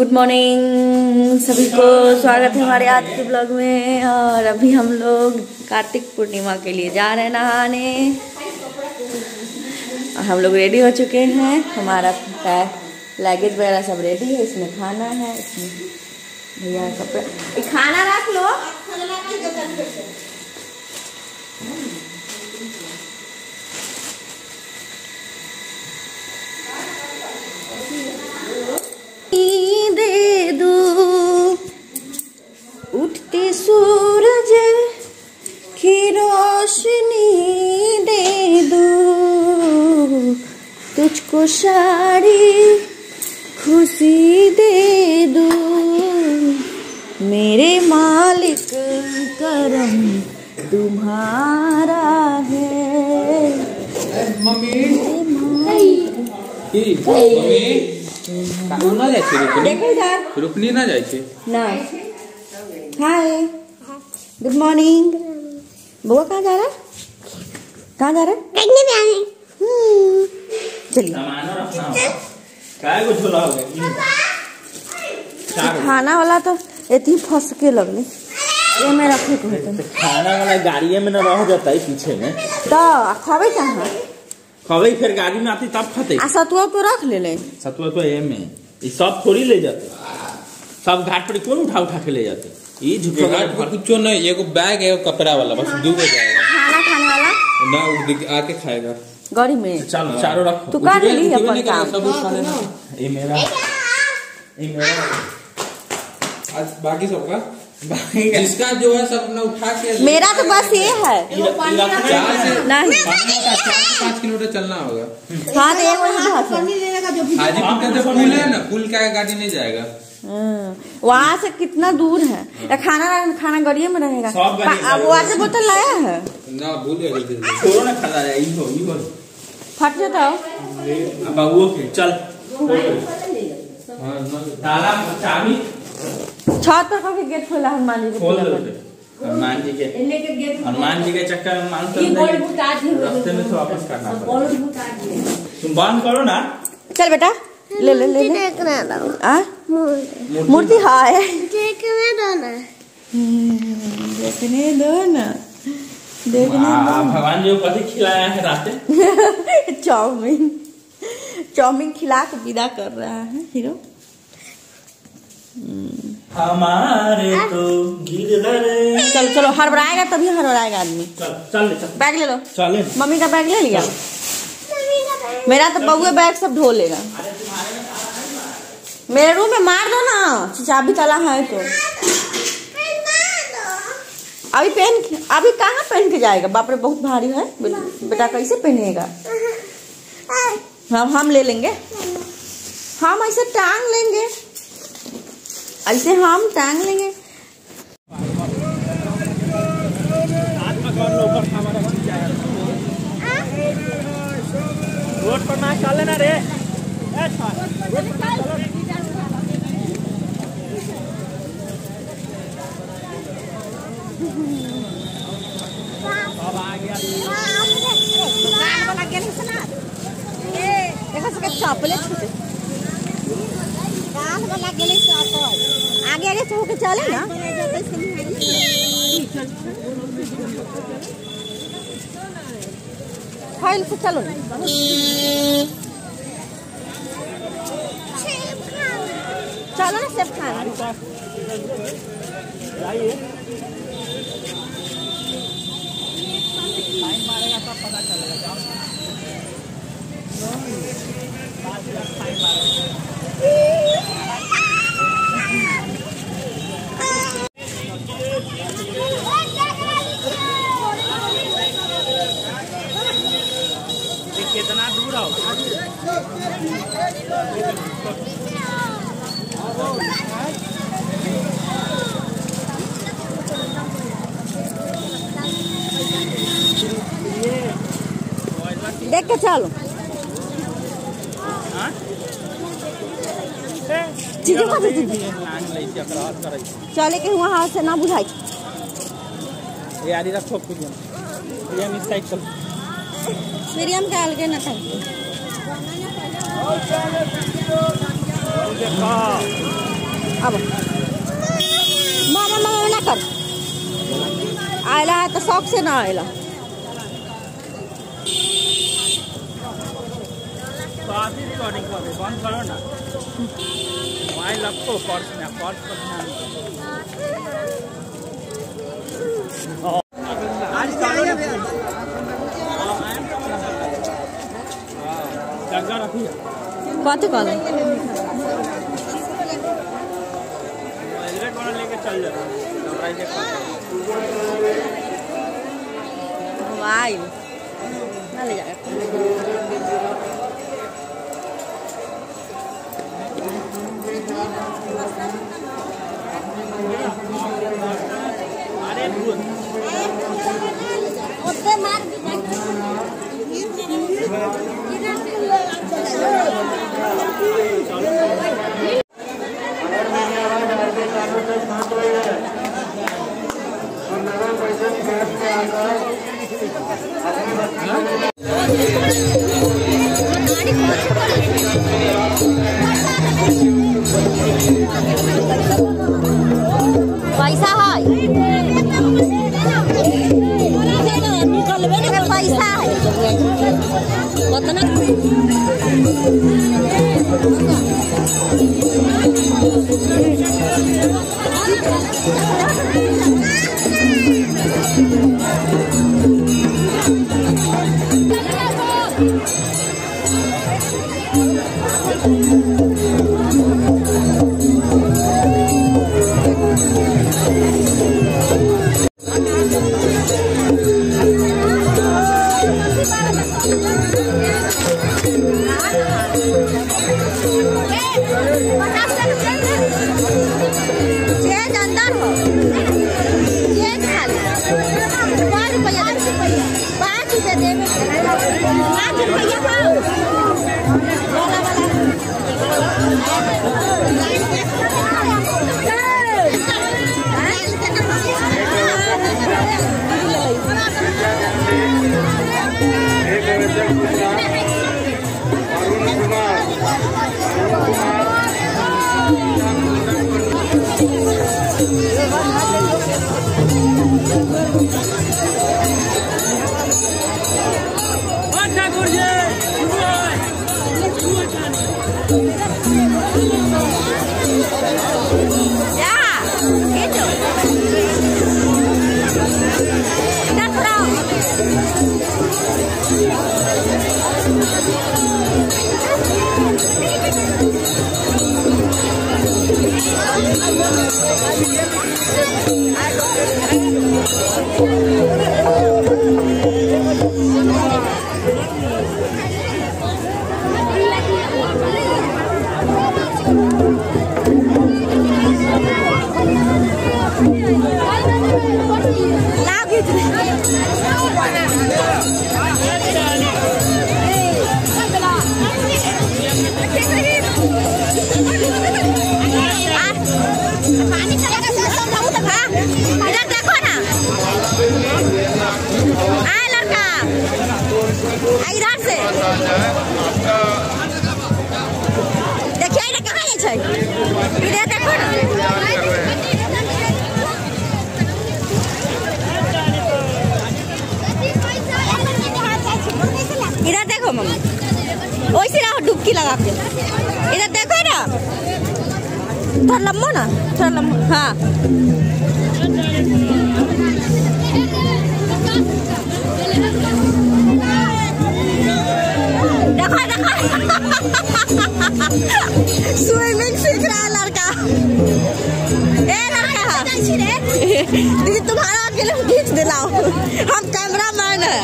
Good morning सभी को, स्वागत है हमारे आज के ब्लॉग में। और अभी हम लोग कार्तिक पूर्णिमा के लिए जा रहे हैं नहाने। और हम लोग रेडी हो चुके हैं, हमारा लगेज वगैरह सब रेडी है। इसमें खाना है, इसमें भैया कपड़ा, खाना रख लो। दे दो उठते सूरज की रोशनी, दे दो तुझको सारी खुशी, दे दो मेरे मालिक, करम तुम्हारा है। मम्मी ना जाए, रुकनी ना जाए ना। Hi, good morning. बुआ कहाँ जा रहा है? कहाँ जा रहा है? चलिए। खाना वाला तो इतनी फंस के लगले, ये मैं रखे को खाना वाला गाड़ी में ना रह जाता है पीछे में, तो खावे कहाँ? खबई फिर गाड़ी में आती तब खाते। सतुआ तो रख ले, सतुआ तो ये में ये सब थोड़ी ले जाते, सब घाट पर कौन उठा उठा के ले जाते। ये झुके घाट पर कुछ नहीं, एगो बैग है कपड़ा वाला, बस दो जाएगा। खाना खाने वाला ना आके खाएगा गाड़ी में। चलो चारों रखो, तू कर ली अपन काम। सब खा लेना। ये मेरा आज बाकी सबका जिसका जो है सब अपना उठा के। मेरा तो बस ये है नहीं, 4 किलोमीटर चलना होगा। हाँ तो एक पुल है ना, पुल का गाड़ी नहीं जाएगा। वहाँ से कितना दूर है। खाना गाड़िए में रहेगा। अब वाटर बोतल लाया है ना, भूल गया ना, खा जाए फट जाता बाबू के। चल ताला चाबी छत पर कभी गेट खोला हनुमान जी खोल दो। हनुमान जी के चक्कर में रास्ते में तो वापस करना पड़ेगा। तुम बंद करो ना। चल बेटा, ले ले ले मूर्ति। हाँ देखने दो ना, भगवान जी को कथी खिलाया है रात? चाउमीन खिला के विदा कर रहा है हीरो। हमारे तो चलो चलो, हड़बड़ाएगा तभी हड़बड़ाएगा आदमी। चल बैग ले लो। चले, मम्मी का बैग ले लिया। मेरा तो बउए बैग सब ढो लेगा। मेरे रूम में मार दो ना, चाबी ताला है तो। अभी कहाँ पहन के जाएगा? बाप रे बहुत भारी है बेटा, कैसे पहनेगा? हम ले लेंगे, हम ऐसे टांग लेंगे, ऐसे हम टांग लेंगे। रोड पर ना चल लेना रे। आगे आगे से होके चले ना। फाइल से चलो ना, चलो ना सेब खाना। मारेगा तब पता चलेगा। कितना दूर हो? देख के चलो। चले के वहाँ से ना बुझाई। यारी रखो खुद ये मिस साइकिल सीरियम डाल के ना था। अब मामा मामा ना कर आयला है तो शौक से ना आयला रिकॉर्डिंग बंद करो ना मोबाइल आपको पर्स में आज करो ना जगह रखी कथी कहले लेके चल जाओ मोबाइल ना ले जाएगा पैसा है पैसा है इधर देखो मम्मी, वैसे रहो डुबकी लगा के। इधर देखो ना, थोड़ा लम्बो ना, थोड़ा लम्बो। हाँ देखो देखो स्विमिंग सीख रहा है लड़का। ए लड़का दीदी तुम्हारा अकेले खींच दिलाओ, हम कैमरा मैन है।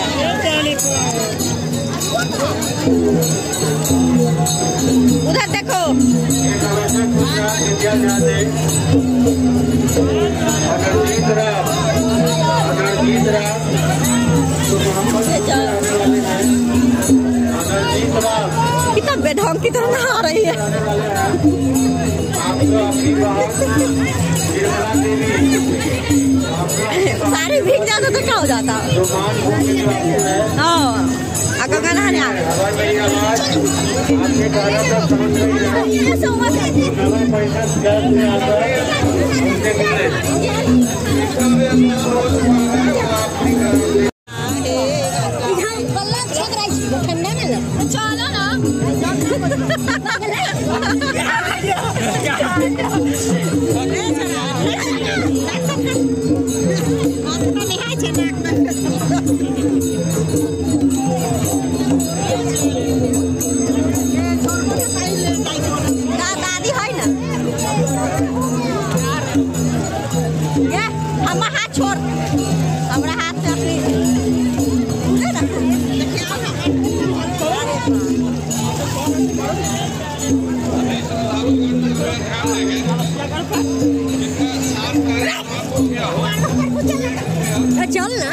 उधर देखो कितना बेढंग की तरह नहा रही है। सारी भीग जाता तो क्या हो जाता। हाँ गंगा नहाने आ चलो ना दादी है ना ये हम हाथ छोड़ हमारा हाथ से अपनी चल ना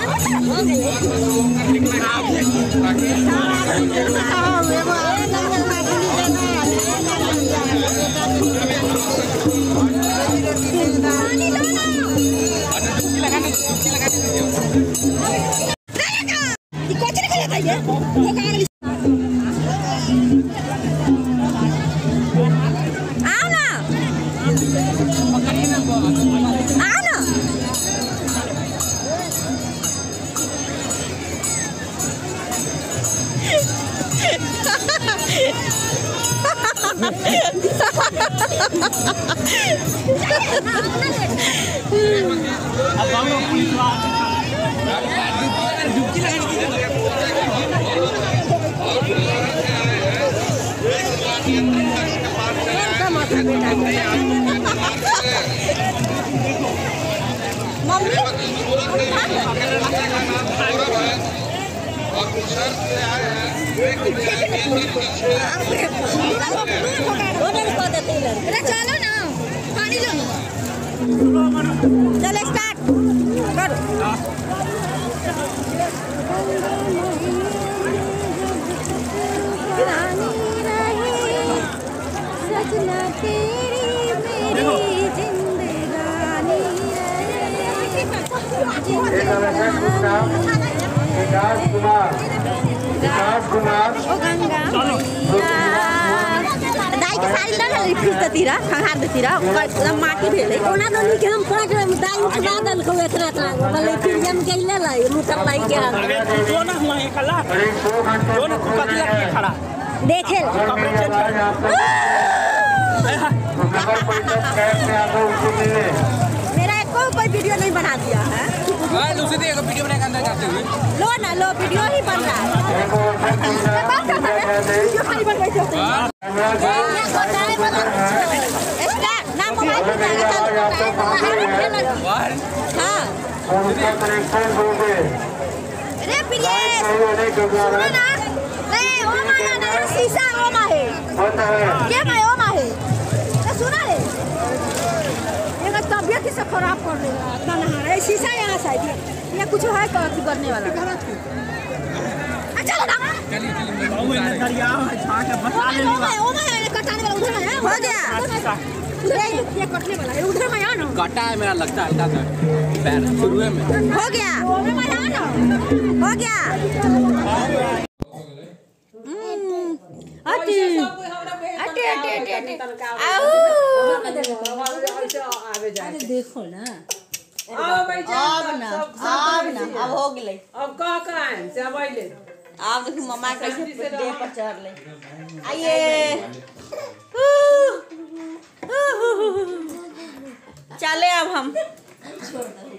चलो ना पानी लो चल स्टार्ट करो सजना तेरी मेरी जिंदगानी विकास कुमार ओ गंगा दाई के सारी लगा रिफ्यूज देतीरा खंगार देतीरा ओकर माटी भेले ओना दोनी के हम पूरा के दाई उठा दल को इतना बोले फिर हम गइले लाई मुतर लाई के दोनों वहीं खड़ा दोनों कुपतिया के खड़ा देखे मेरा कोई वीडियो नहीं बना दिया है उसे देखो वीडियो बनाने के अंदर जाते हुए लो ना लो वीडियो ही बन रहा है बात करता है वीडियो खाली बन रही है स्टार्ट ना मोबाइल पे हां अरे प्रियेश सुनो ना रे ओ माया ना शीशा ओ माहे क्या मैं ओ माहे तो सुना रे ये तबियत से खराब कर देगा इतना नहा रहा है शीशा यहाँ साइड ये कुछ है करने वाला चलो ना दरिया झांक बसा ले ओ माया कटाने वाला उधर है हो गया ये कटने वाला है उधर में आ ना काटा है मेरा लगता है इधर पैर शुरू में हो गया हो गया अटी अटी अटी अटी आओ देखो ना अब हो गई अब का है से आइले अब देखो मम्मा कैसे देह पर चढ़ ले आइए चले अब हम